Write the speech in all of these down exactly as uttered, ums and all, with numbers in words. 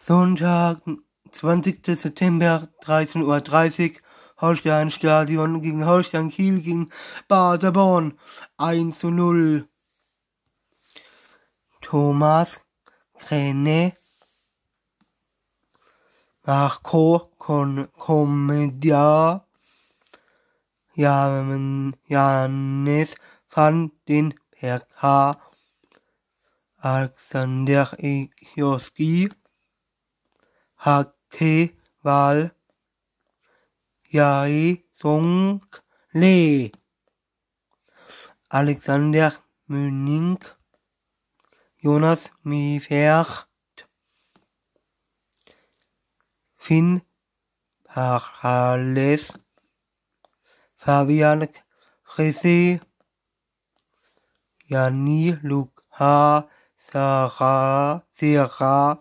Sonntag, zwanzigster September, dreizehn Uhr dreißig, Holstein-Stadion gegen Holstein Kiel gegen Paderborn, eins zu null. Thomas Krene, Marco Con Comedia, Jan, Janis van den Berg, Alexander Ioski, Hake Wal, Jae Song Le, Alexander Münning, Jonas Miefert, Finn Parales, Fabian Risse, Jani Luca Sarah Serra.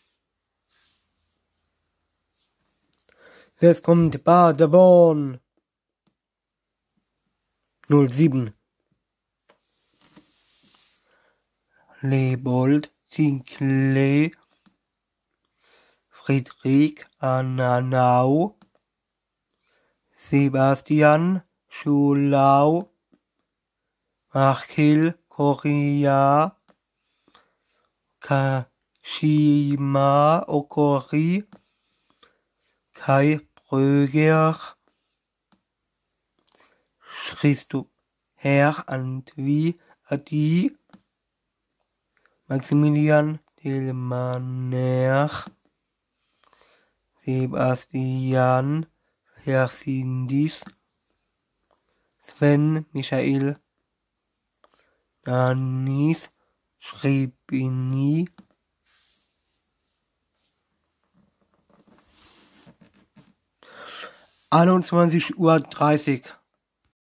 Jetzt kommt Paderborn. null sieben. Lebold Zinkle, Friedrich Ananau, Sebastian Schulau, Achille Correa, Kashima Okori, Kai Bröger, Christopher Antwi Adi, Maximilian Delmaner, Sebastian Persindis, Sven Michael Danis Schrebini, einundzwanzig Uhr dreißig.